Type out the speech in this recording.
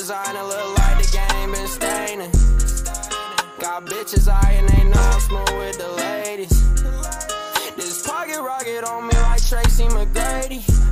bitches eyeing, it look like the game been staining. Got bitches eyeing, they know I'm smooth with the ladies. This pocket rocket on me like Tracy McGrady.